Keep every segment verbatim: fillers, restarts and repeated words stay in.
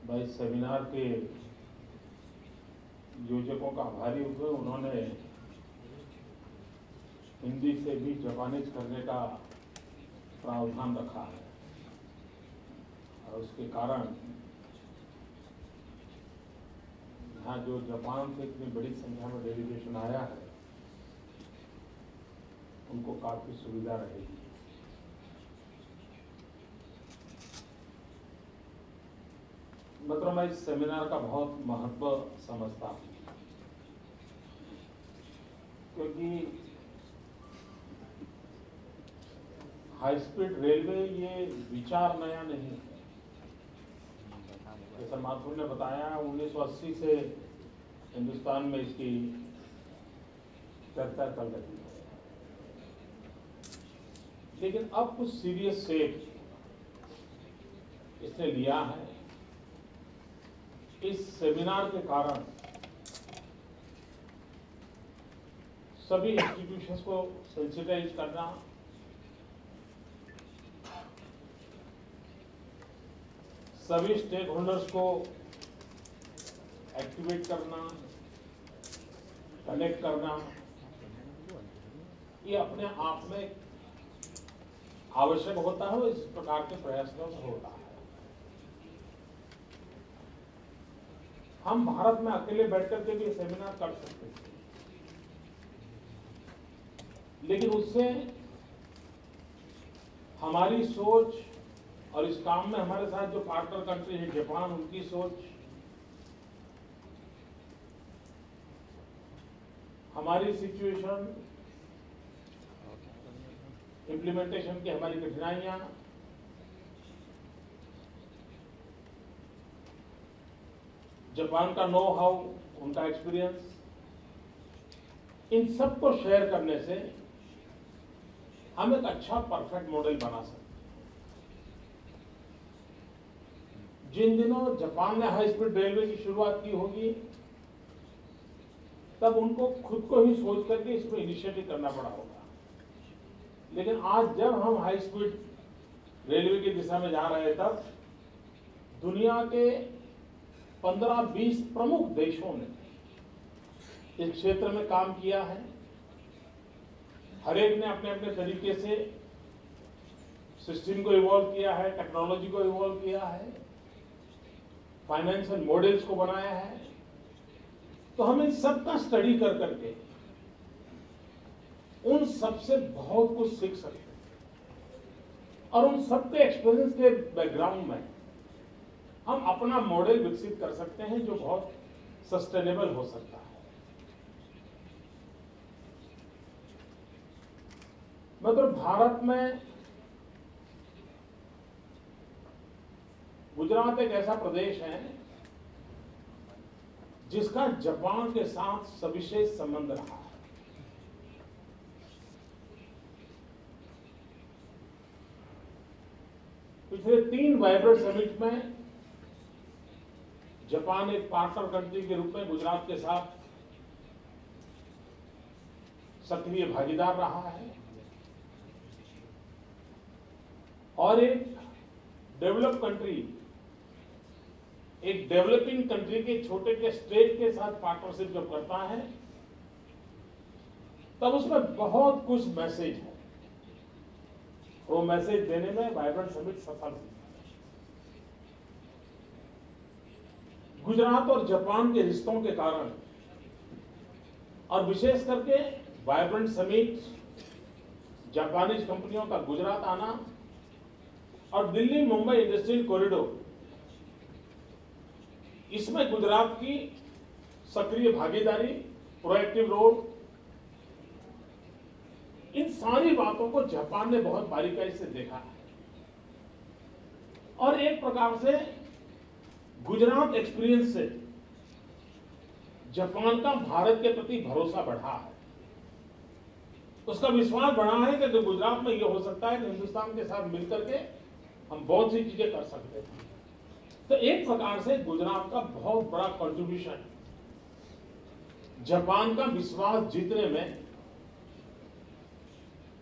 मैं इस सेमिनार के योजकों का आभारी हूँ। उन्होंने हिंदी से भी जापानीज करने का प्रावधान रखा है और उसके कारण यहाँ जो जापान से इतनी बड़ी संख्या में डेलीगेशन आया है उनको काफी सुविधा रहेगी। मतलब मैं इस सेमिनार का बहुत महत्व समझता हूँ, क्योंकि हाई स्पीड रेलवे ये विचार नया नहीं है। जैसा माथुर ने बताया, उन्नीस सौ अस्सी से हिंदुस्तान में इसकी चर्चा चल रही है, लेकिन अब कुछ सीरियस स्टेप इसने लिया है। इस सेमिनार के कारण सभी इंस्टीट्यूशंस को सेंसिटाइज करना, सभी स्टेक होल्डर्स को एक्टिवेट करना, कनेक्ट करना, ये अपने आप में आवश्यक होता है और इस प्रकार के प्रयासों से होता है। हम भारत में अकेले बैठकर के भी सेमिनार कर सकते हैं, लेकिन उससे हमारी सोच और इस काम में हमारे साथ जो पार्टनर कंट्री है जापान, उनकी सोच, हमारी सिचुएशन, इम्प्लीमेंटेशन की हमारी कठिनाइयां, जापान का नो हाउ, उनका एक्सपीरियंस, इन सब को शेयर करने से हम एक अच्छा परफेक्ट मॉडल बना सकते हैं। जिन दिनों जापान ने हाई स्पीड रेलवे की शुरुआत की होगी, तब उनको खुद को ही सोच करके इसमें इनिशिएटिव करना पड़ा होगा। लेकिन आज जब हम हाई स्पीड रेलवे की दिशा में जा रहे हैं, तब दुनिया के पंद्रह बीस प्रमुख देशों ने इस क्षेत्र में काम किया है। हर एक ने अपने अपने तरीके से सिस्टम को इवॉल्व किया है, टेक्नोलॉजी को इवॉल्व किया है, फाइनेंशियल मॉडल्स को बनाया है। तो हम इन सब का स्टडी कर करके उन सबसे बहुत कुछ सीख सकते हैं और उन सबके एक्सपीरियंस के बैकग्राउंड में हम अपना मॉडल विकसित कर सकते हैं जो बहुत सस्टेनेबल हो सकता है। मतलब भारत में गुजरात एक ऐसा प्रदेश है जिसका जापान के साथ सविशेष संबंध रहा है। पिछले तीन वाइब्रेंट समिट में जापान एक पार्टनर कंट्री के रूप में गुजरात के साथ सक्रिय भागीदार रहा है और एक डेवलप कंट्री, एक डेवलपिंग कंट्री के छोटे के स्टेट के साथ पार्टनरशिप जब करता है, तब उसमें बहुत कुछ मैसेज है। वो मैसेज देने में वाइब्रेंट समिट सफल हुई। गुजरात और जापान के रिश्तों के कारण और विशेष करके वाइब्रेंट समिट, जापानीज कंपनियों का गुजरात आना और दिल्ली मुंबई इंडस्ट्रियल कॉरिडोर, इसमें गुजरात की सक्रिय भागीदारी, प्रोएक्टिव रोल, इन सारी बातों को जापान ने बहुत बारीकाई से देखा है और एक प्रकार से गुजरात एक्सपीरियंस से जापान का भारत के प्रति भरोसा बढ़ा है। उसका विश्वास बढ़ा है कि गुजरात में यह हो सकता है कि हिंदुस्तान के साथ मिलकर के हम बहुत सी चीजें कर सकते हैं। तो एक प्रकार से गुजरात का बहुत बड़ा कंट्रीब्यूशन जापान का विश्वास जीतने में,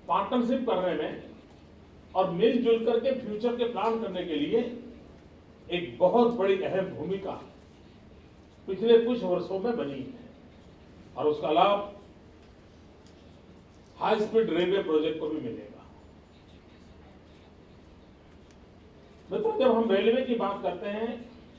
पार्टनरशिप करने में और मिलजुल करके फ्यूचर के प्लान करने के लिए एक बहुत बड़ी अहम भूमिका पिछले कुछ वर्षों में बनी है और उसका लाभ हाई स्पीड रेलवे प्रोजेक्ट को भी मिलेगा। मित्रों, जब हम रेलवे की बात करते हैं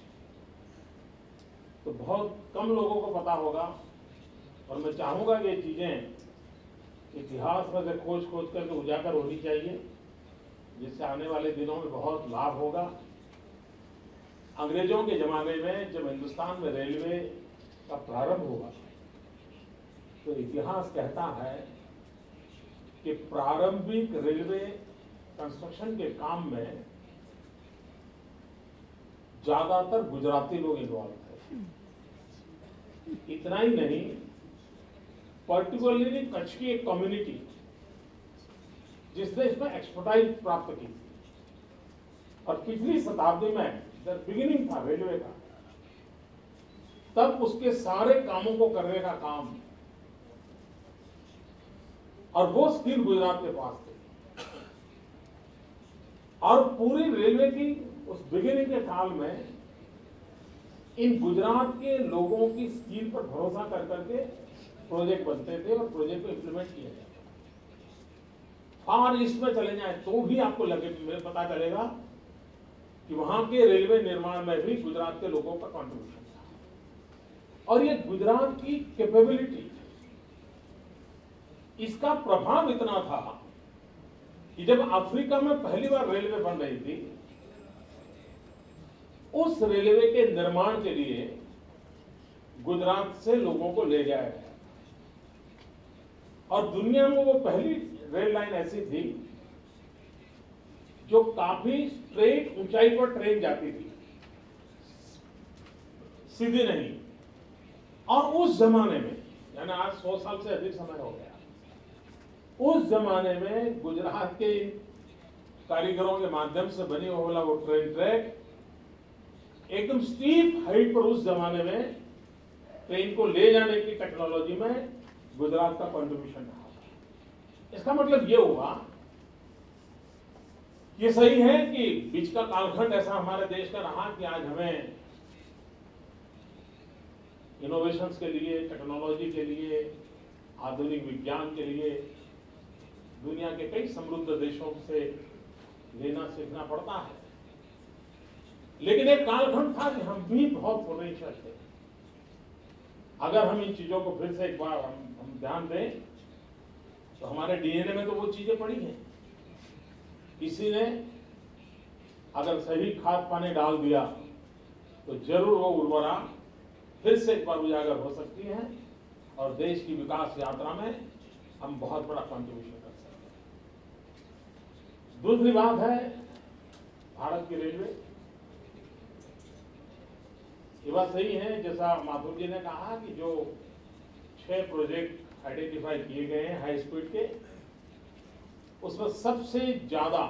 तो बहुत कम लोगों को पता होगा और मैं चाहूंगा कि ये चीजें इतिहास में से खोज खोज करके उजागर होनी चाहिए, जिससे आने वाले दिनों में बहुत लाभ होगा। अंग्रेजों के जमाने में जब हिंदुस्तान में रेलवे का प्रारंभ हुआ तो इतिहास कहता है कि प्रारंभिक रेलवे कंस्ट्रक्शन के काम में ज्यादातर गुजराती लोग इन्वॉल्व थे। इतना ही नहीं, पर्टिकुलरली कच्छ की एक कम्युनिटी जिसने इसमें एक्सपर्टाइज प्राप्त की थी और पिछली शताब्दी में जब बिगिनिंग था रेलवे का, तब उसके सारे कामों को करने का काम और वो स्किल गुजरात के पास थे। और पूरी रेलवे की उस बिगिनिंग के काल में इन गुजरात के लोगों की स्किल पर भरोसा कर करके प्रोजेक्ट बनते थे और प्रोजेक्ट को इंप्लीमेंट किया जाता था। फार ईस्ट में चले जाए तो भी आपको लगे पता चलेगा कि वहां के रेलवे निर्माण में भी गुजरात के लोगों का कंट्रीब्यूशन था। और ये गुजरात की कैपेबिलिटी, इसका प्रभाव इतना था कि जब अफ्रीका में पहली बार रेलवे बन रही थी, उस रेलवे के निर्माण के लिए गुजरात से लोगों को ले जाया गया और दुनिया में वो पहली रेल लाइन ऐसी थी जो काफी स्ट्रेट ऊंचाई पर ट्रेन जाती थी, सीधी नहीं। और उस जमाने में, यानी आज सौ साल से अधिक समय हो गया, उस जमाने में गुजरात के कारीगरों के माध्यम से बनी वाला वो ट्रेन ट्रैक एकदम स्टीप हाइट पर उस जमाने में ट्रेन को ले जाने की टेक्नोलॉजी में गुजरात का कंट्रीब्यूशन रहा। इसका मतलब ये हुआ, ये सही है कि बीच का कालखंड ऐसा हमारे देश का रहा कि आज हमें इनोवेशंस के लिए, टेक्नोलॉजी के लिए, आधुनिक विज्ञान के लिए दुनिया के कई समृद्ध देशों से लेना सीखना पड़ता है। लेकिन एक कालखंड था कि हम भी बहुत पोटेंशियल थे। अगर हम इन चीजों को फिर से एक बार हम, हम ध्यान दें तो हमारे डीएनए में तो वो चीजें पड़ी हैं। किसी ने अगर सही खाद पानी डाल दिया तो जरूर वो उर्वरा फिर से एक बार उजागर हो सकती है और देश की विकास यात्रा में हम बहुत बड़ा कंट्रीब्यूशन कर सकते हैं। दूसरी बात है भारत की रेलवे। ये बात सही है, जैसा माथुर जी ने कहा कि जो छह प्रोजेक्ट आइडेंटिफाई किए गए हैं हाई स्पीड के, उसमें सबसे ज्यादा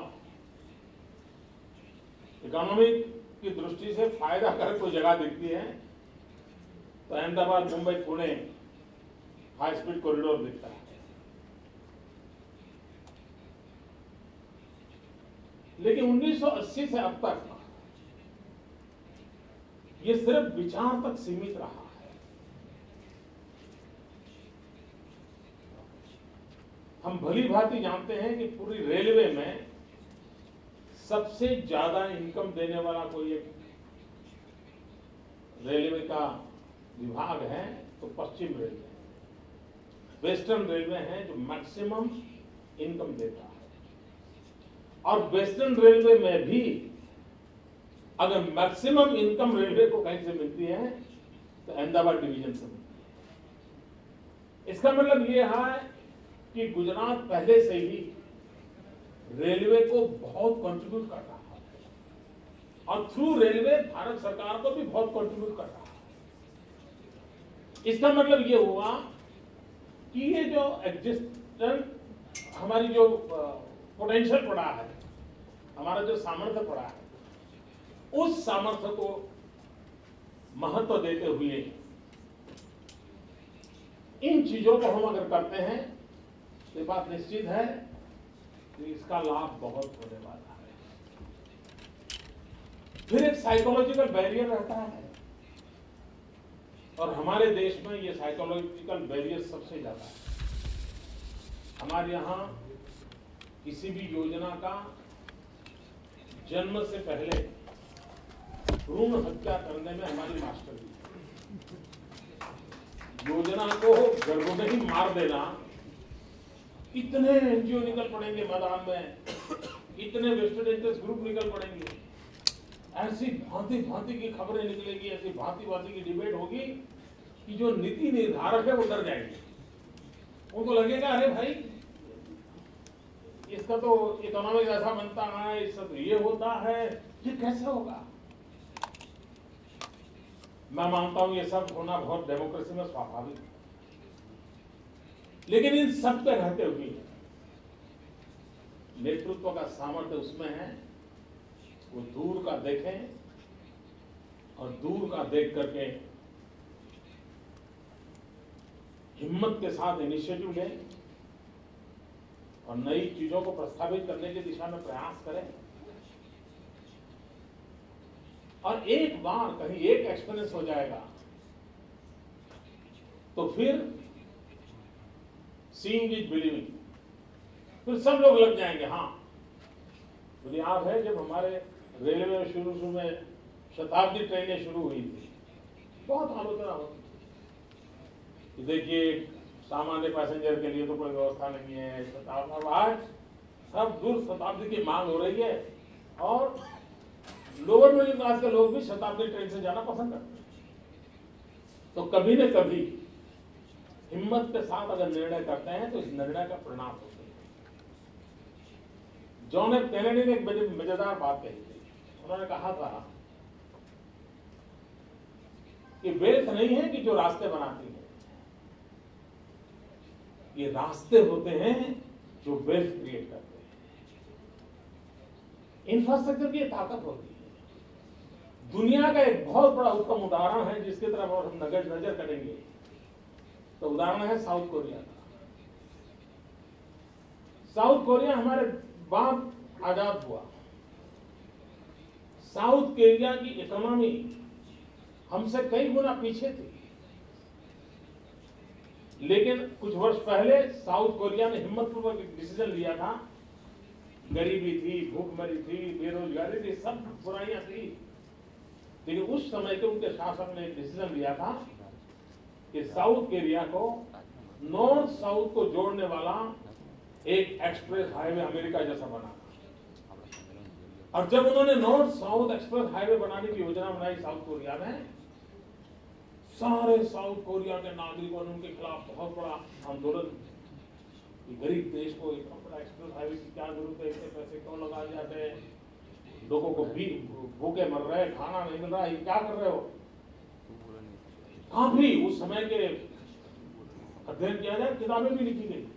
इकोनॉमिक की दृष्टि से फायदा कर कोई जगह दिखती है तो Ahmedabad, Mumbai, Pune high speed corridor दिखता है। लेकिन उन्नीस सौ अस्सी से अब तक ये सिर्फ विचार तक सीमित रहा है। हम भली भांति जानते हैं कि पूरी रेलवे में सबसे ज्यादा इनकम देने वाला कोई एक रेलवे का विभाग है तो पश्चिम रेलवे, वेस्टर्न रेलवे है जो मैक्सिमम इनकम देता है। और वेस्टर्न रेलवे में भी अगर मैक्सिमम इनकम रेलवे को कहीं से मिलती है तो अहमदाबाद डिवीजन से मिलती है। इसका मतलब ये है कि गुजरात पहले से ही रेलवे को बहुत कंट्रीब्यूट कर रहा है और थ्रू रेलवे भारत सरकार को भी बहुत कंट्रीब्यूट कर रहा है। इसका मतलब ये हुआ कि ये जो एग्जिस्टेंट हमारी जो पोटेंशियल पड़ा है, हमारा जो सामर्थ्य पड़ा है, उस सामर्थ्य को महत्व देते हुए इन चीजों को हम अगर करते हैं तो ये बात निश्चित है कि इसका लाभ बहुत होने वाला है। फिर एक साइकोलॉजिकल बैरियर रहता है, और हमारे देश में ये साइकोलॉजिकल बैरियर सबसे ज्यादा है। हमारे यहाँ किसी भी योजना का जन्म से पहले भ्रूण हत्या करने में हमारी मास्टरी है। योजना को गर्भ में ही मार देना, इतने एनजीओ निकल पड़ेंगे मैदान में, इतने वेस्टेड इंटरेस्ट ग्रुप निकल पड़ेंगे, ऐसी भांति भांति की खबरें निकलेगी, ऐसी भांति भांति की डिबेट होगी कि जो नीति निर्धारक है वो डर जाएंगे। उनको लगेगा अरे भाई इसका तो इकोनॉमिक ऐसा बनता है, इसका तो ये होता है, ये कैसे होगा। मैं मानता हूं ये सब होना बहुत डेमोक्रेसी में स्वाभाविक है, लेकिन इन सब पे रहते हुए नेतृत्व का सामर्थ्य उसमें है वो दूर का देखें और दूर का देख करके हिम्मत के साथ इनिशिएटिव लें और नई चीजों को प्रस्तावित करने की दिशा में प्रयास करें। और एक बार कहीं एक एक्सपीरियंस हो जाएगा तो फिर सीइंग इज बिलीविंग, फिर सब लोग लग जाएंगे। हाँ, मुझे याद है जब हमारे रेलवे में शुरू शुरू में शताब्दी ट्रेनें शुरू हुई थी, बहुत आलोचना होती थी, देखिए सामान्य पैसेंजर के लिए तो कोई व्यवस्था नहीं है, शताब्दी आज सब दूर शताब्दी की मांग हो रही है और लोअर मिडिल क्लास के लोग भी शताब्दी ट्रेन से जाना पसंद करते हैं। तो कभी न कभी हिम्मत के साथ अगर निर्णय करते हैं तो इस निर्णय का परिणाम होते हैं। जॉन एफ कैनेडी ने एक मजेदार बात कही थी। उन्होंने कहा था कि वेल्थ नहीं है कि जो रास्ते बनाती है, ये रास्ते होते हैं जो वेल्थ क्रिएट करते हैं। इंफ्रास्ट्रक्चर की ताकत होती है। दुनिया का एक बहुत बड़ा उत्तम उदाहरण है जिसकी तरफ और हम नजर नजर करेंगे तो उदाहरण है साउथ कोरिया का। साउथ कोरिया हमारे बाद आजाद हुआ। साउथ कोरिया की इकोनॉमी हमसे कई गुना पीछे थी, लेकिन कुछ वर्ष पहले साउथ कोरिया ने हिम्मतपूर्वक एक डिसीजन लिया था। गरीबी थी, भूखमरी थी, बेरोजगारी थी, सब बुराइयां थी, लेकिन उस समय के उनके शासक ने एक डिसीजन लिया था कि साउथ कोरिया को नॉर्थ साउथ को जोड़ने वाला एक एक्सप्रेस हाईवे अमेरिका जैसा बना। और जब उन्होंने नॉर्थ साउथ एक्सप्रेस हाईवे बनाने की योजना बनाई साउथ कोरिया में, सारे साउथ कोरिया के नागरिकों ने उनके खिलाफ बहुत बड़ा आंदोलन, गरीब देश को इतना बड़ा एक्सप्रेस हाईवे की क्या जरूरत है, इतने पैसे क्यों लगा जाते हैं, लोगों को भी भूखे मर रहे हैं, खाना नहीं मिल रहा है, क्या कर रहे हो। काफी उस समय के अध्ययन किया जाए, किताबें भी लिखी गई,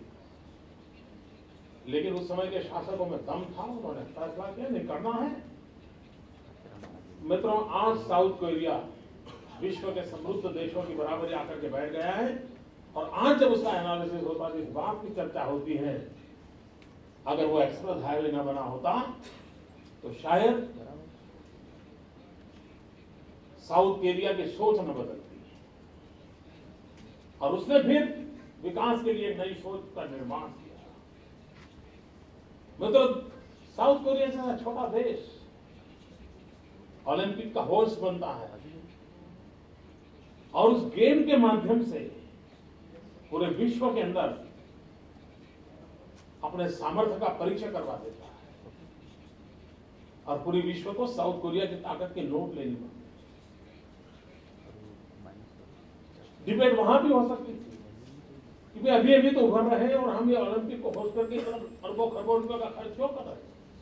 लेकिन उस समय के शासकों में दम था, उन्होंने फैसला किया नहीं करना है। मित्रों, आज साउथ कोरिया विश्व के समृद्ध देशों की बराबरी आकर के बैठ गया है और आज जब उसका एनालिसिस होता है, इस बात की चर्चा होती है अगर वो एक्सप्रेस हाईवे न बना होता तो शायद साउथ कोरिया की सोच न बदलती और उसने फिर विकास के लिए नई सोच का निर्माण किया। मतलब साउथ कोरिया जैसा छोटा देश ओलंपिक का होस्ट बनता है और उस गेम के माध्यम से पूरे विश्व के अंदर अपने सामर्थ्य का परीक्षण करवा देता है और पूरे विश्व को साउथ कोरिया की ताकत के नोट लेने पड़ते। डिबेट वहां भी हो सकती थी कि अभी अभी तो उभर रहे हैं और हम ये ओलंपिक को होस्ट करके अरबों खरबों रुपए का खर्च क्यों कर रहे हैं।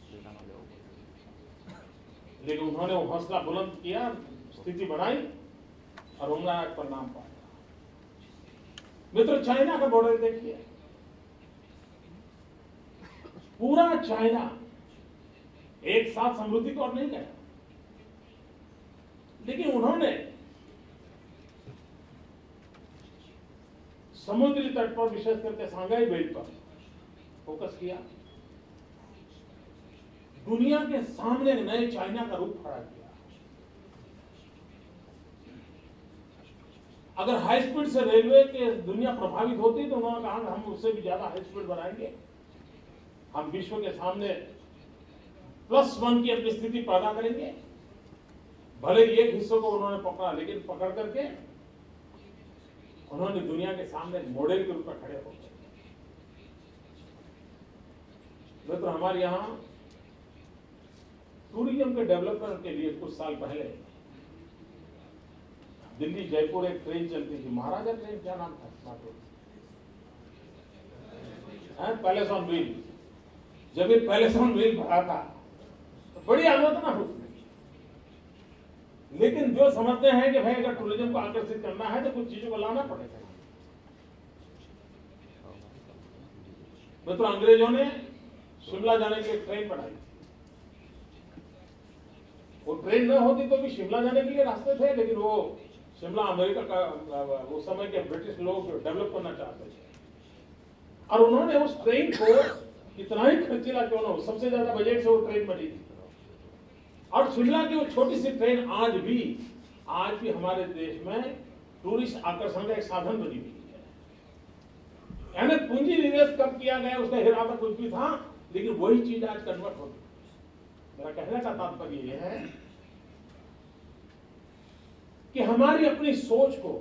लेकिन उन्होंने वो हौसला बुलंद किया, स्थिति बनाई और उनका परिणाम पाया। मित्र, चाइना का बॉर्डर देखिए, पूरा चाइना एक साथ समृद्धि की ओर नहीं गया, लेकिन उन्होंने समुद्री तट पर, विशेष करके सांघाई बेल्ट पर फोकस किया, दुनिया के सामने नए चाइना का रूप खड़ा किया। अगर हाई स्पीड से रेलवे के दुनिया प्रभावित होती तो उन्होंने कहा कि हम उससे भी ज्यादा हाई स्पीड बनाएंगे, हम विश्व के सामने प्लस वन की अपनी स्थिति पैदा करेंगे। भले एक हिस्सों को उन्होंने पकड़ा, लेकिन पकड़ करके उन्होंने दुनिया के सामने मॉडल के रूप में खड़े हो गए। मित्र, हमारे यहां टूरिज्म के डेवलपमेंट के लिए कुछ साल पहले दिल्ली जयपुर एक ट्रेन चलती थी, महाराजा ट्रेन, क्या नाम था, पैलेस ऑन व्हील। जब ये पैलेस ऑन व्हील भरा था तो बड़ी आलोचना होती, लेकिन जो समझते हैं कि भाई अगर टूरिज्म को आकर्षित करना है तो कुछ चीजों को लाना पड़ेगा। मित्रों, अंग्रेजों ने शिमला जाने के लिए ट्रेन बनाई, वो ट्रेन न होती तो भी शिमला जाने के लिए रास्ते थे, लेकिन वो शिमला अमेरिका का उस समय के ब्रिटिश लोग डेवलप करना चाहते थे, और उन्होंने उस ट्रेन को कितना ही खर्चीला क्यों ना हो, सबसे ज्यादा बजट से वो ट्रेन बनी थी। और शिमला की वो छोटी सी ट्रेन आज भी आज भी हमारे देश में टूरिस्ट आकर्षण का एक साधन बनी हुई है। यानी पूंजी निवेश कब किया गया उसका इरादा कुछ भी था, लेकिन वही चीज आज कन्वर्ट होती है। मेरा कहने का तात्पर्य यह है कि हमारी अपनी सोच को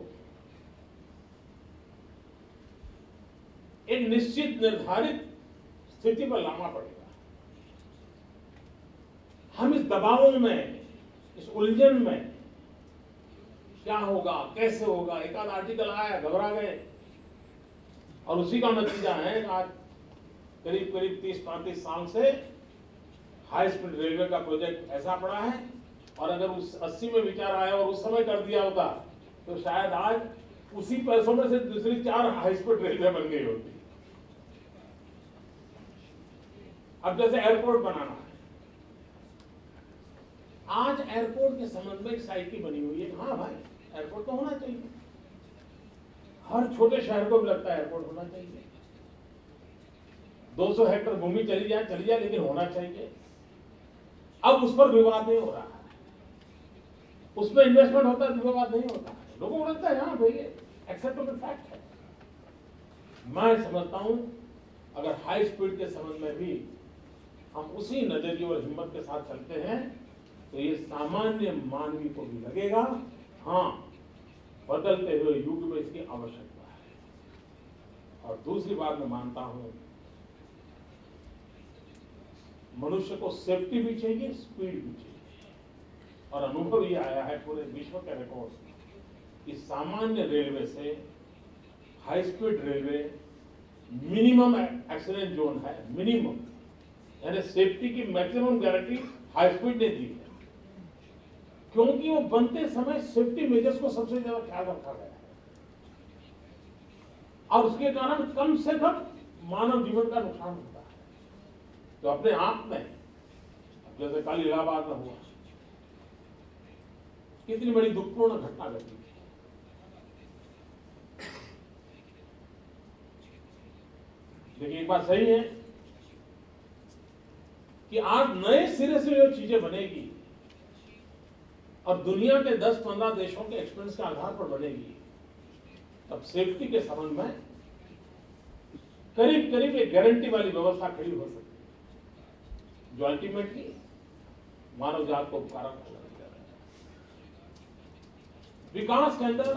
एक निश्चित निर्धारित स्थिति पर लाना पड़ेगा। हम इस दबाव में, इस उलझन में क्या होगा, कैसे होगा, एक आध आर्टिकल आया, घबरा गए, और उसी का नतीजा है आज करीब करीब तीस पैंतीस साल से हाई स्पीड रेलवे का प्रोजेक्ट ऐसा पड़ा है, और अगर उस अस्सी में विचार आया और उस समय कर दिया होता तो शायद आज उसी पैसों में से दूसरी चार हाई स्पीड रेलवे बन गई होती। अब जैसे एयरपोर्ट बनाना है, आज एयरपोर्ट के संबंध में एक साइकी बनी हुई है। हाँ भाई, एयरपोर्ट तो होना चाहिए, हर छोटे शहर को भी लगता है एयरपोर्ट होना चाहिए। दो सौ हेक्टेयर भूमि चली जाए चली जाए लेकिन होना चाहिए। अब उस पर विवाद नहीं हो रहा है, उसमें इन्वेस्टमेंट होता है, विवाद नहीं होता है, लोगों को लगता है हाँ भाई एक्सेप्टेबल फैक्ट है। मैं समझता हूं अगर हाई स्पीड के संबंध में भी हम उसी नजरिए और हिम्मत के साथ चलते हैं तो ये सामान्य मानवी को भी लगेगा हाँ बदलते हुए युग में इसकी आवश्यकता है। और दूसरी बात मैं मानता हूं मनुष्य को सेफ्टी भी चाहिए, स्पीड भी चाहिए, और अनुभव ये आया है पूरे विश्व के रिकॉर्ड कि सामान्य रेलवे से high speed railway minimum accident zone है, मिनिमम, यानी सेफ्टी की मैक्सिमम गारंटी हाई स्पीड ने दी है, क्योंकि वो बनते समय सेफ्टी मेजर्स को सबसे ज्यादा ख्याल रखा गया है, और उसके कारण कम से कम मानव जीवन का नुकसान होता है। तो अपने आप में जैसे कल इलाहाबाद में हुआ, कितनी बड़ी दुखपूर्ण घटना घटी। देखिए, एक बात सही है कि आज नए सिरे से जो चीजें बनेगी और दुनिया के दस पंद्रह देशों के एक्सपीरियंस के आधार पर बनेगी, तब सेफ्टी के संबंध में करीब करीब एक गारंटी वाली व्यवस्था खड़ी हो सकती है, जो अल्टीमेटली मानव जात को उपकारक होगा। विकास के अंदर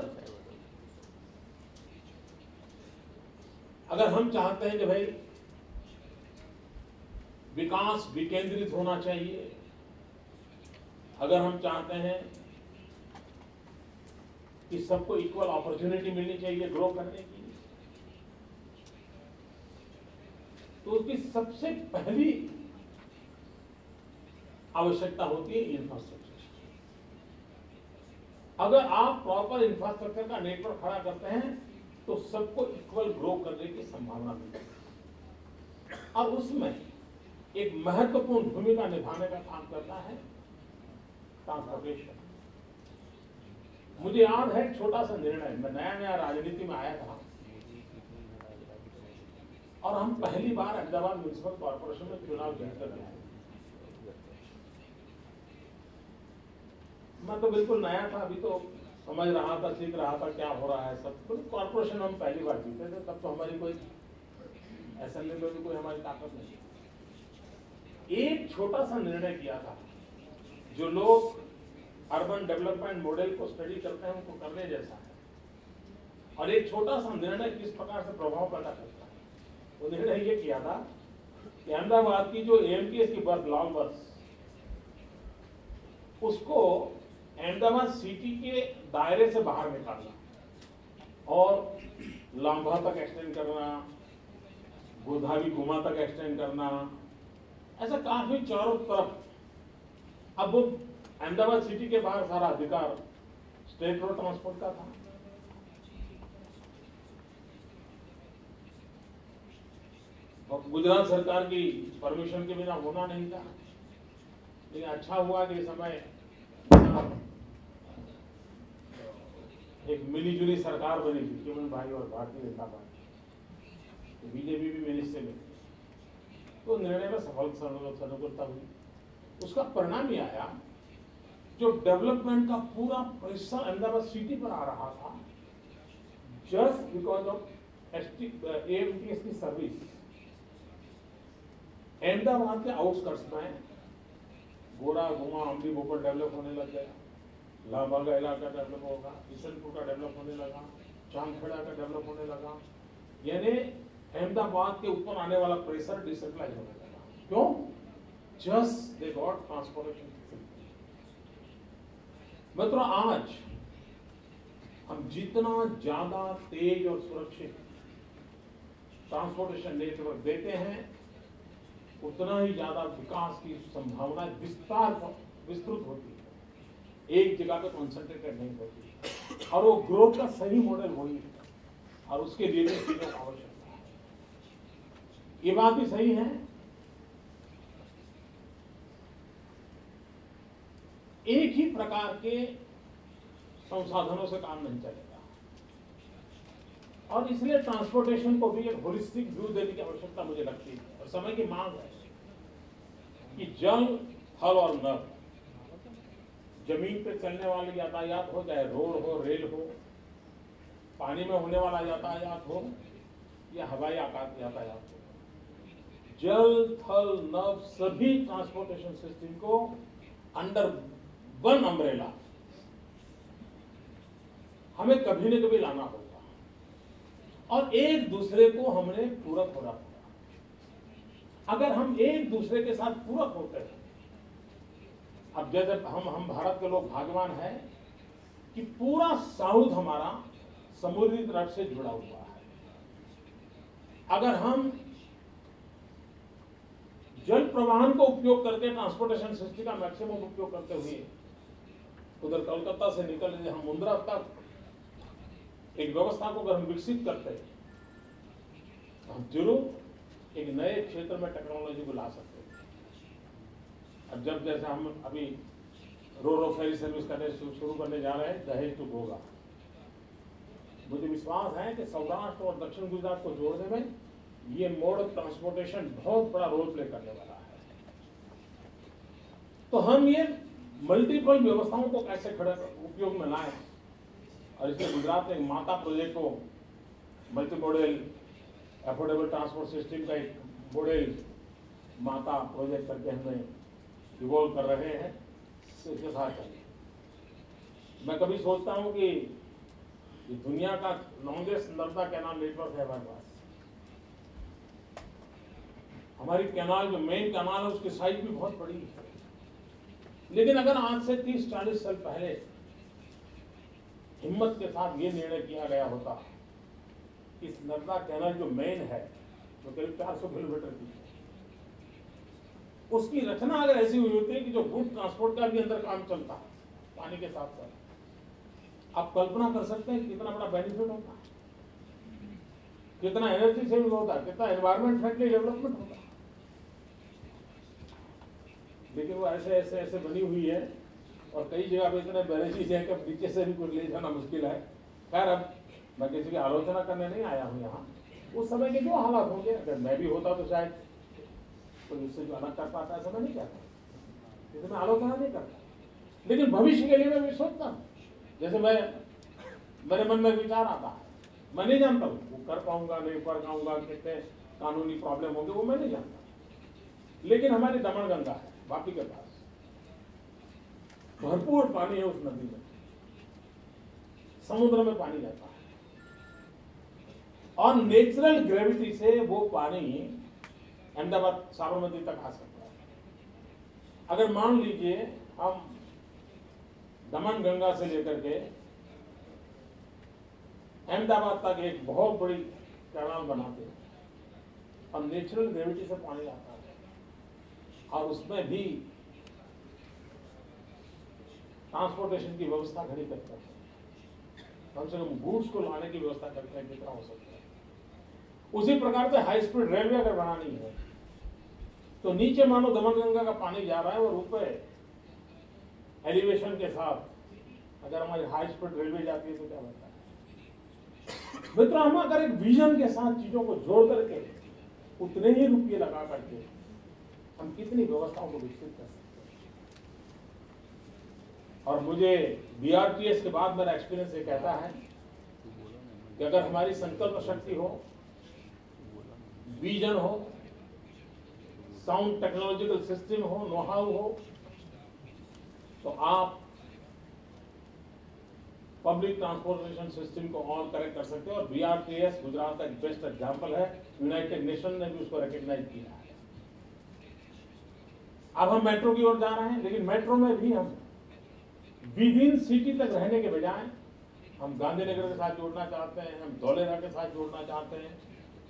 अगर हम चाहते हैं कि भाई विकास विकेंद्रित होना चाहिए, अगर हम चाहते हैं कि सबको इक्वल अपॉर्चुनिटी मिलनी चाहिए ग्रो करने की, तो उसकी सबसे पहली आवश्यकता होती है इंफ्रास्ट्रक्चर। अगर आप प्रॉपर इंफ्रास्ट्रक्चर का नेटवर्क खड़ा करते हैं तो सबको इक्वल ग्रो करने की संभावना मिलती है, और उसमें एक महत्वपूर्ण भूमिका निभाने का काम करता है ट्रांसपोर्टेशन। मुझे याद है छोटा सा निर्णय, मैं नया नया राजनीति में आया था और हम पहली बार अहमदाबाद म्युनिसिपल कॉर्पोरेशन में चुनाव जीत कर गए। मैं तो बिल्कुल नया था, अभी तो समझ रहा था, सीख रहा था क्या हो रहा है सब। तो कॉर्पोरेशन हम पहली बार जीते थे, तब तो हमारी कोई असेंबली में भी कोई हमारी ताकत नहीं। एक छोटा सा निर्णय किया था, जो लोग अर्बन डेवलपमेंट मॉडल को स्टडी करते हैं उनको करने जैसा है, और एक छोटा सा निर्णय किस प्रकार से प्रभाव पैदा करता है। वो निर्णय ये किया था कि अहमदाबाद की जो एएमटीएस की बस, लाल बस, उसको अहमदाबाद सिटी के दायरे से बाहर निकालना और लांबा तक एक्सटेंड करना, गोधावी गुमा तक एक्सटेंड करना, ऐसा काफी चारों तरफ। अब वो अहमदाबाद सिटी के बाहर सारा अधिकार स्टेट रोड ट्रांसपोर्ट का था। और गुजरात सरकार की परमिशन के बिना होना नहीं था। लेकिन अच्छा हुआ कि इस समय एक मिलीजुली सरकार बनी थी, केवल भाई और भारतीय जनता पार्टी, बीजेपी भी मिनिस्टर में, तो निर्णय में सफल अनुकूलता हुई। उसका परिणाम ये आया, जो डेवलपमेंट का पूरा प्रेशर अहमदाबाद सिटी पर आ रहा था, जस्ट बिकॉज ऑफ एएमटीएस की सर्विस, अहमदाबाद के आउटस्कर्ट्स में गोरा गुमा अमली भोपाल डेवलप होने लग गया, लालबाग का इलाका डेवलप होगा, किशनपुर का डेवलप होने लगा, चांदखेड़ा का डेवलप होने लगा। यानी अहमदाबाद के ऊपर आने वाला प्रेशर डिसेंट्रलाइज होने लगा। क्यों? Just they got transportation. मित्रों, आज हम जितना ज्यादा तेज और सुरक्षित ट्रांसपोर्टेशन नेटवर्क देते हैं, उतना ही ज्यादा विकास की संभावना विस्तार विस्तृत होती है, एक जगह पे कॉन्सेंट्रेटेड नहीं होती। और वो ग्रोथ का सही मॉडल वही है, और उसके लिए भी चीजों की आवश्यकता है। ये बात भी सही है, एक ही प्रकार के संसाधनों से काम नहीं चलेगा, और इसलिए ट्रांसपोर्टेशन को भी एक होलिस्टिक व्यू देने की आवश्यकता मुझे लगती है। और समय की मांग है कि जल, थल और नभ, जमीन पे चलने वाली यातायात हो, चाहे रोड हो, रेल हो, पानी में होने वाला यातायात हो या हवाई यातायात हो, जल, थल, नभ सभी ट्रांसपोर्टेशन सिस्टम को अंडर वन अम्ब्रेला हमें कभी न कभी लाना होगा, और एक दूसरे को हमने पूरक होना होगा। अगर हम एक दूसरे के साथ पूरक होते हैं, अब जैसे हम हम भारत के लोग भाग्यवान हैं कि पूरा साउथ हमारा समुद्री तरफ से जुड़ा हुआ है। अगर हम जल प्रवाहन को उपयोग करके ट्रांसपोर्टेशन सिस्टम का मैक्सिमम उपयोग करते हुए उधर कोलकाता से निकल हम मुंद्रा तक एक व्यवस्था को अगर हम विकसित करते हैं, तो हम जरूर एक नए क्षेत्र में टेक्नोलॉजी को ला सकते हैं। अब जब जैसे हम अभी रो रो फेरी सर्विस करने शुरू करने जा रहे हैं दहेज टू गोगा, मुझे विश्वास है कि सौराष्ट्र और दक्षिण गुजरात को जोड़ने में ये मोड ऑफ ट्रांसपोर्टेशन बहुत बड़ा रोल प्ले करने वाला है। तो हम ये मल्टीपल व्यवस्थाओं को कैसे खड़े उपयोग में लाएं, और इसलिए गुजरात में माता प्रोजेक्ट को multi model affordable transport system का एक मॉडल माता प्रोजेक्ट करके हमें इवॉल्व कर रहे हैं। इसके साथ चलिए, मैं कभी सोचता हूं कि ये दुनिया का लॉन्गेस्ट नर्मदा कैनाल नेटवर्क है हमारे पास। हमारी कैनाल जो मेन कैनाल है उसकी साइज भी बहुत बड़ी है, लेकिन अगर आज से तीस चालीस साल पहले हिम्मत के साथ ये निर्णय किया गया होता कि इस नर्मदा कैनाल जो मेन है जो करीब चार सौ किलोमीटर की है, उसकी रचना अगर ऐसी हुई होती है कि जो गुड ट्रांसपोर्ट का भी अंदर काम चलता है पानी के साथ साथ, आप कल्पना कर सकते हैं कितना बड़ा बेनिफिट होता है, कितना एनर्जी सेविंग होता है, कितना एनवायरमेंट फ्रेंडली डेवलपमेंट होता है। लेकिन वो ऐसे ऐसे ऐसे बनी हुई है, और कई जगह पे इतने बैरेजेस हैं कि नीचे से भी कुछ ले जाना मुश्किल है। खैर, अब मैं किसी की आलोचना करने नहीं आया हूँ यहाँ। उस समय के जो हालात होंगे, अगर मैं भी होता तो शायद तो इससे जो अलग कर पाता, ऐसा मैं नहीं कहता, इससे मैं आलोचना नहीं करता, लेकिन भविष्य के लिए मैं भी सोचता हूँ जैसे मैं मेरे मन में विचार आता है, मैं नहीं जानता हूँ वो कर पाऊंगा नहीं कर पाऊंगा, कितने कानूनी प्रॉब्लम होंगे वो मैं नहीं जानता, लेकिन हमारी दमन गंगा है वापी के पास, भरपूर पानी है उस नदी में, समुद्र में पानी जाता है और नेचुरल ग्रेविटी से वो पानी अहमदाबाद साबरमती तक आ सकता है। अगर मान लीजिए हम दमन गंगा से लेकर के अहमदाबाद तक एक बहुत बड़ी कैनाल बनाते हैं और नेचुरल ग्रेविटी से पानी आता है और उसमें भी ट्रांसपोर्टेशन की व्यवस्था खड़ी करते हैं, कम से कम गुड्स को लाने की व्यवस्था करते हैं जितना हो सकता है। उसी प्रकार से हाई स्पीड रेलवे अगर बनानी है तो नीचे मानो दमन गंगा का पानी जा रहा है और ऊपर एलिवेशन के साथ अगर हमारी हाई स्पीड रेलवे जाती है तो क्या बनता है। मित्रों, हम अगर एक विजन के साथ चीजों को जोड़ करके उतने ही रुपये लगा करके हम कितनी व्यवस्थाओं को विकसित कर सकते हैं। और मुझे बीआरटीएस के बाद मेरा एक्सपीरियंस ये कहता है कि अगर हमारी संकल्प शक्ति हो, विजन हो, साउंड टेक्नोलॉजिकल सिस्टम हो, नो हाउ हो, तो आप पब्लिक ट्रांसपोर्टेशन सिस्टम को और करेक्ट कर सकते हैं। और बीआरटीएस गुजरात का एक बेस्ट एग्जांपल है, यूनाइटेड नेशन ने भी उसको रिकॉग्नाइज किया है। अब हम मेट्रो की ओर जा रहे हैं, लेकिन मेट्रो में भी हम विद इन सिटी तक रहने के बजाय हम गांधीनगर के साथ जोड़ना चाहते हैं, हम धौलेरा के साथ जोड़ना चाहते हैं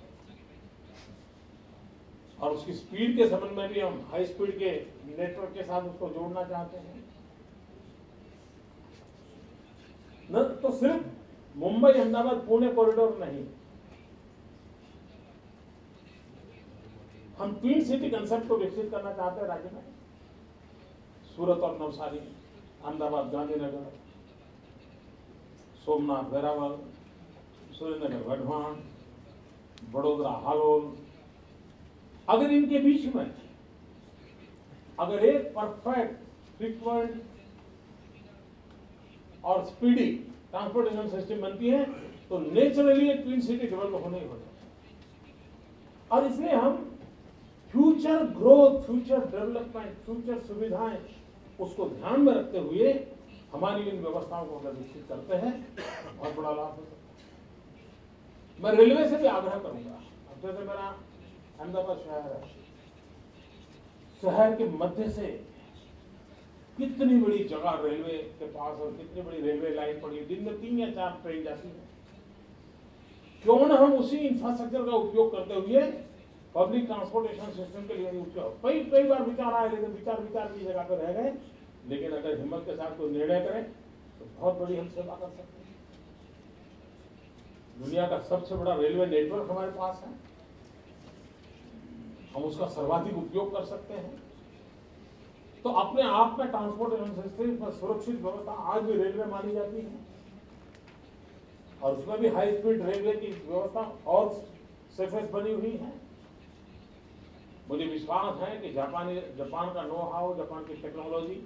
और उसकी स्पीड के संबंध में भी हम हाई स्पीड के नेटवर्क के साथ उसको जोड़ना चाहते हैं। न तो सिर्फ मुंबई अहमदाबाद पुणे कॉरिडोर नहीं, हम ट्विन सिटी कंसेप्ट को विकसित करना चाहते हैं राज्य में। सूरत और नवसारी, अहमदाबाद गांधीनगर, सोमनाथ वेरावल, सुरेंद्रनगर वढवान, बड़ोदरा हालोल, अगर इनके बीच में अगर एक परफेक्ट फ्रीक्वेंट और स्पीडी ट्रांसपोर्टेशन सिस्टम बनती है तो नेचुरली एक ट्विन सिटी डेवलप होने ही हो जाए। और इसलिए हम future growth, future development, future सुविधाएं उसको ध्यान में रखते हुए हमारी इन व्यवस्थाओं को अगर विकसित करते हैं बहुत बड़ा लाभ हो सकता है। मैं रेलवे से भी आग्रह करूंगा, अब जैसे मेरा अहमदाबाद शहर है, शहर के मध्य से कितनी बड़ी जगह रेलवे के पास और कितनी बड़ी रेलवे लाइन पड़ी, दिन में तीन या चार ट्रेन जाती है। क्यों न हम उसी इंफ्रास्ट्रक्चर का उपयोग करते हुए पब्लिक ट्रांसपोर्टेशन सिस्टम के लिए उपयोग। कई कई बार विचार आए, लेकिन विचार विचार की जगह पर रह गए। लेकिन अगर हिम्मत के साथ कोई निर्णय करें तो बहुत बड़ी हम सेवा कर सकते हैं। दुनिया का सबसे बड़ा रेलवे नेटवर्क हमारे पास है, हम उसका सर्वाधिक उपयोग कर सकते हैं। तो अपने आप में ट्रांसपोर्टेशन सिस्टम में सुरक्षित व्यवस्था आज भी रेलवे मानी जाती है और उसमें भी हाई स्पीड रेलवे की व्यवस्था और सेफेस्ट बनी हुई है। मुझे विश्वास है कि जापानी जापान का नो हाउ, जापान की टेक्नोलॉजी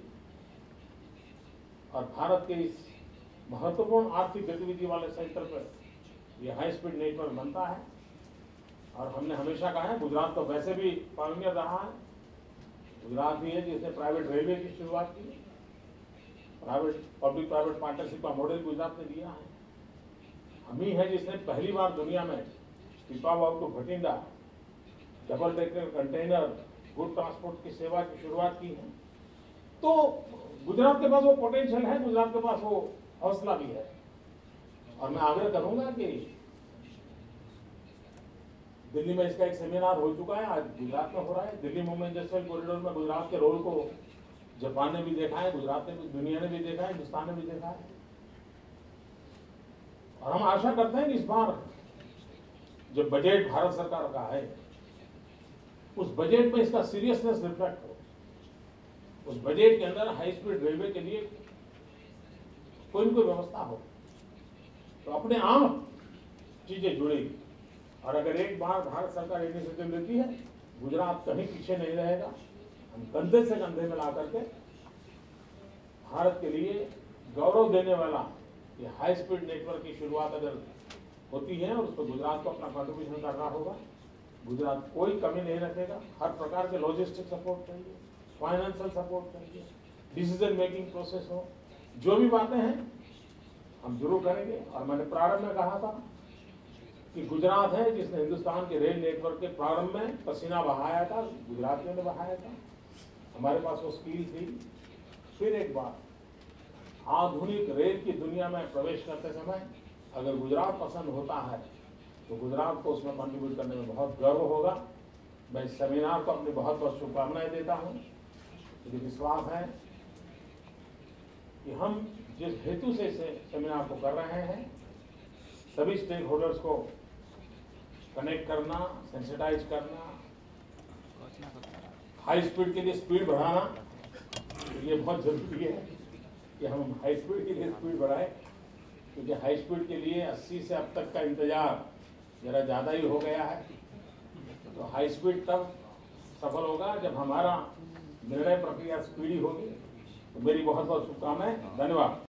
और भारत के इस महत्वपूर्ण आर्थिक गतिविधि वाले सेक्टर पर यह हाई स्पीड नेटवर्क बनता है। और हमने हमेशा कहा है, गुजरात तो वैसे भी पायनियर रहा है। गुजरात ही है जिसने प्राइवेट रेलवे की शुरुआत की, प्राइवेट पब्लिक प्राइवेट पार्टनरशिप का मॉडल गुजरात ने दिया है। हम ही है जिसने पहली बार दुनिया में Pipavav to Bhatinda double decker container good transport की सेवा की शुरुआत की है। तो गुजरात के पास वो पोटेंशियल है, गुजरात के पास वो हौसला भी है। और मैं आग्रह करूंगा कि दिल्ली में इसका एक सेमिनार हो चुका है, आज गुजरात में हो रहा है। दिल्ली मुंबई इंडस्ट्रियल कॉरिडोर में गुजरात के रोल को जापान ने भी देखा है, गुजरात ने भी, दुनिया ने भी देखा है, हिंदुस्तान ने भी देखा है। और हम आशा करते हैं कि इस बार जो बजट भारत सरकार का है उस बजट में इसका सीरियसनेस रिफ्लेक्ट हो। उस बजट के अंदर हाई स्पीड रेलवे के लिए कोई न कोई व्यवस्था हो तो अपने आप चीजें जुड़ेगी। और अगर एक बार भारत सरकार इनिशिएटिव लेती है, गुजरात कहीं पीछे नहीं रहेगा। हम कंधे से कंधे मिला करके भारत के लिए गौरव देने वाला ये हाई स्पीड नेटवर्क की शुरुआत अगर होती है और उस पर गुजरात को अपना कंट्रीब्यूशन करना होगा। गुजरात कोई कमी नहीं रखेगा, हर प्रकार के लॉजिस्टिक सपोर्ट चाहिए, फाइनेंशियल सपोर्ट चाहिए, डिसीजन मेकिंग प्रोसेस हो, जो भी बातें हैं हम जरूर करेंगे। और मैंने प्रारंभ में कहा था कि गुजरात है जिसने हिंदुस्तान के रेल नेटवर्क के प्रारंभ में पसीना बहाया था, गुजरातियों ने बहाया था, हमारे पास वो स्किल थी। फिर एक बार आधुनिक रेल की दुनिया में प्रवेश करते समय अगर गुजरात पसंद होता है तो गुजरात को उसमें कंट्रीब्यूट करने में बहुत गर्व होगा। मैं इस सेमिनार को अपनी बहुत बहुत शुभकामनाएं देता हूं। मुझे विश्वास है कि हम जिस हेतु से इस सेमिनार को कर रहे हैं, सभी स्टेक होल्डर्स को कनेक्ट करना, सेंसिटाइज करना, हाई स्पीड के लिए स्पीड बढ़ाना, ये बहुत जरूरी है कि हम हाई स्पीड के लिए स्पीड बढ़ाएं, क्योंकि हाई स्पीड के लिए अस्सी से अब तक का इंतजार जरा ज़्यादा ही हो गया है। तो हाई स्पीड तब सफल होगा जब हमारा निर्णय प्रक्रिया स्पीडी होगी। तो मेरी बहुत बहुत शुभकामनाएं। धन्यवाद।